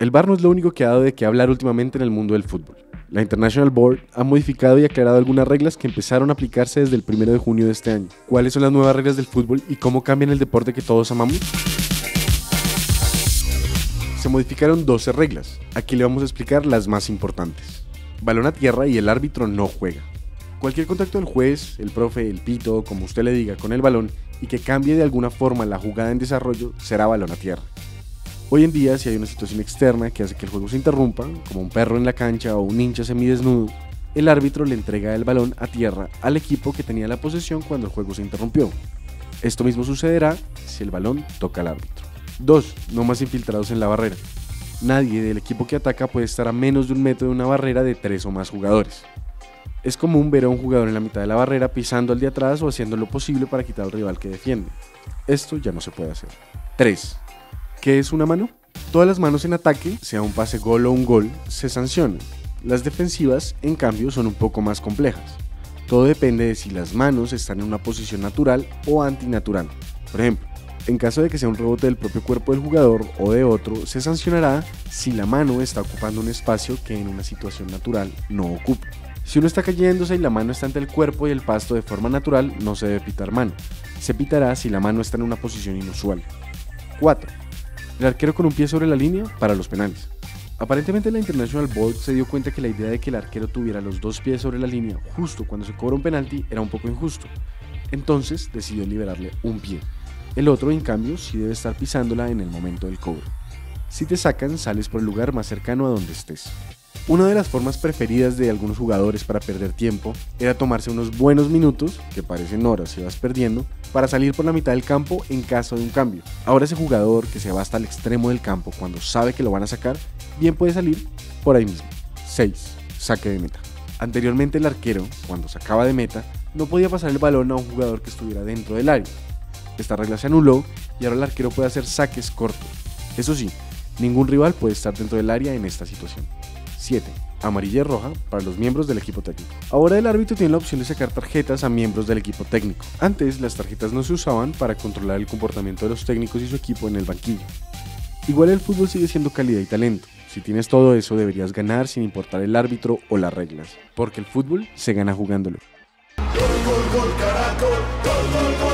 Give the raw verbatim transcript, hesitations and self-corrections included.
El V A R no es lo único que ha dado de qué hablar últimamente en el mundo del fútbol. La International Board ha modificado y aclarado algunas reglas que empezaron a aplicarse desde el primero de junio de este año. ¿Cuáles son las nuevas reglas del fútbol y cómo cambian el deporte que todos amamos? Se modificaron doce reglas. Aquí le vamos a explicar las más importantes. Balón a tierra y el árbitro no juega. Cualquier contacto del juez, el profe, el pito, como usted le diga, con el balón y que cambie de alguna forma la jugada en desarrollo será balón a tierra. Hoy en día, si hay una situación externa que hace que el juego se interrumpa, como un perro en la cancha o un hincha semidesnudo, el árbitro le entrega el balón a tierra al equipo que tenía la posesión cuando el juego se interrumpió. Esto mismo sucederá si el balón toca al árbitro. dos. No más infiltrados en la barrera. Nadie del equipo que ataca puede estar a menos de un metro de una barrera de tres o más jugadores. Es común ver a un jugador en la mitad de la barrera pisando al de atrás o haciendo lo posible para quitar al rival que defiende. Esto ya no se puede hacer. tres. ¿Qué es una mano? Todas las manos en ataque, sea un pase gol o un gol, se sancionan. Las defensivas, en cambio, son un poco más complejas. Todo depende de si las manos están en una posición natural o antinatural. Por ejemplo, en caso de que sea un rebote del propio cuerpo del jugador o de otro, se sancionará si la mano está ocupando un espacio que en una situación natural no ocupa. Si uno está cayéndose y la mano está entre el cuerpo y el pasto de forma natural, no se debe pitar mano. Se pitará si la mano está en una posición inusual. cuatro. El arquero con un pie sobre la línea para los penales. Aparentemente la International Board se dio cuenta que la idea de que el arquero tuviera los dos pies sobre la línea justo cuando se cobra un penalti era un poco injusto. Entonces decidió liberarle un pie. El otro, en cambio, sí debe estar pisándola en el momento del cobro. Si te sacan, sales por el lugar más cercano a donde estés. Una de las formas preferidas de algunos jugadores para perder tiempo era tomarse unos buenos minutos, que parecen horas si vas perdiendo, para salir por la mitad del campo en caso de un cambio. Ahora ese jugador que se va hasta el extremo del campo cuando sabe que lo van a sacar, bien puede salir por ahí mismo. seis. Saque de meta. Anteriormente el arquero, cuando sacaba de meta, no podía pasar el balón a un jugador que estuviera dentro del área. Esta regla se anuló y ahora el arquero puede hacer saques cortos. Eso sí, ningún rival puede estar dentro del área en esta situación. siete. Amarilla y roja para los miembros del equipo técnico. Ahora el árbitro tiene la opción de sacar tarjetas a miembros del equipo técnico. Antes las tarjetas no se usaban para controlar el comportamiento de los técnicos y su equipo en el banquillo. Igual el fútbol sigue siendo calidad y talento. Si tienes todo eso deberías ganar sin importar el árbitro o las reglas, porque el fútbol se gana jugándolo. Gol, gol, gol, Caracol, gol, gol, gol.